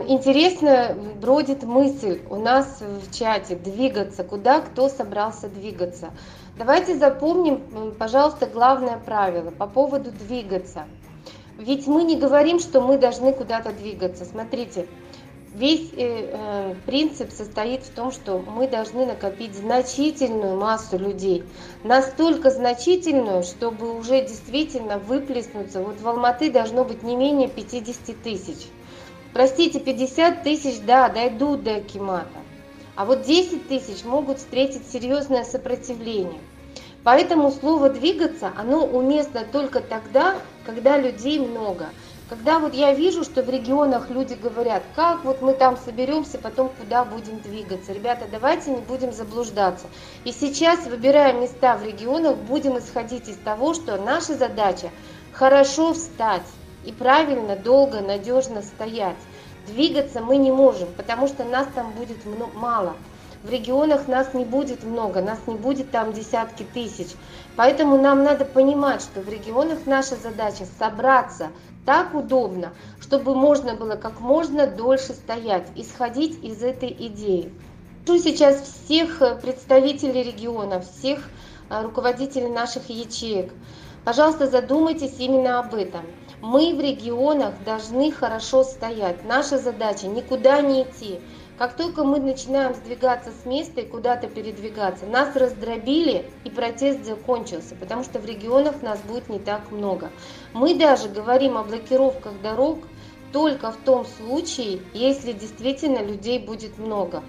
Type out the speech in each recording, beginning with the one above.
интересно бродит мысль у нас в чате двигаться, куда кто собрался двигаться. Давайте запомним, пожалуйста, главное правило по поводу двигаться. Ведь мы не говорим, что мы должны куда-то двигаться. Смотрите, весь принцип состоит в том, что мы должны накопить значительную массу людей. Настолько значительную, чтобы уже действительно выплеснуться. Вот в Алматы должно быть не менее 50 тысяч. Простите, 50 тысяч, да, дойдут до Акимата. А вот 10 тысяч могут встретить серьезное сопротивление. Поэтому слово «двигаться», оно уместно только тогда, когда людей много. Когда вот я вижу, что в регионах люди говорят, как вот мы там соберемся, потом куда будем двигаться. Ребята, давайте не будем заблуждаться. И сейчас, выбирая места в регионах, будем исходить из того, что наша задача хорошо встать и правильно, долго, надежно стоять. Двигаться мы не можем, потому что нас там будет мало. В регионах нас не будет много, нас не будет там десятки тысяч. Поэтому нам надо понимать, что в регионах наша задача собраться так удобно, чтобы можно было как можно дольше стоять, исходить из этой идеи. Прошу сейчас всех представителей регионов, всех руководителей наших ячеек, пожалуйста, задумайтесь именно об этом. Мы в регионах должны хорошо стоять. Наша задача никуда не идти. Как только мы начинаем сдвигаться с места и куда-то передвигаться, нас раздробили и протест закончился, потому что в регионах нас будет не так много. Мы даже говорим о блокировках дорог только в том случае, если действительно людей будет много.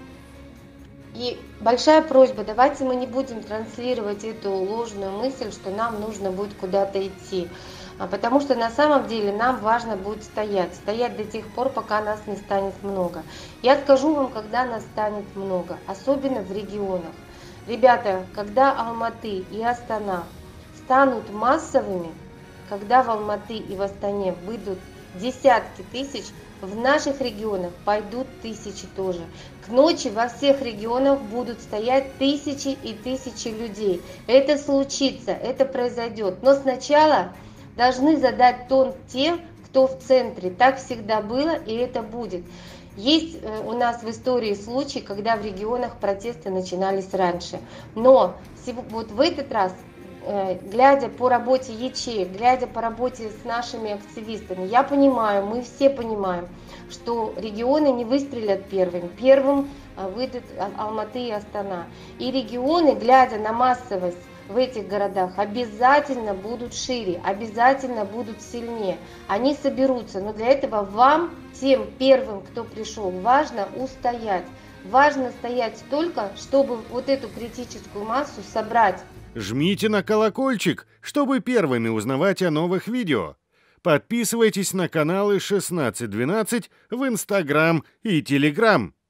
И большая просьба, давайте мы не будем транслировать эту ложную мысль, что нам нужно будет куда-то идти. Потому что на самом деле нам важно будет стоять до тех пор, пока нас не станет много. Я скажу вам, когда нас станет много, особенно в регионах. Ребята, когда Алматы и Астана станут массовыми, когда в Алматы и в Астане выйдут десятки тысяч, в наших регионах пойдут тысячи тоже. К ночи во всех регионах будут стоять тысячи и тысячи людей. Это случится, это произойдет. Но сначала должны задать тон те, кто в центре. Так всегда было и это будет. Есть у нас в истории случаи, когда в регионах протесты начинались раньше. Но вот в этот раз, глядя по работе ячеек, глядя по работе с нашими активистами, я понимаю, мы все понимаем, что регионы не выстрелят первым. Первым выйдут Алматы и Астана. И регионы, глядя на массовость в этих городах, обязательно будут шире, обязательно будут сильнее. Они соберутся, но для этого вам, тем первым, кто пришел, важно устоять. Важно стоять столько, чтобы вот эту критическую массу собрать. Жмите на колокольчик, чтобы первыми узнавать о новых видео. Подписывайтесь на каналы 1612 в Инстаграм и Телеграм.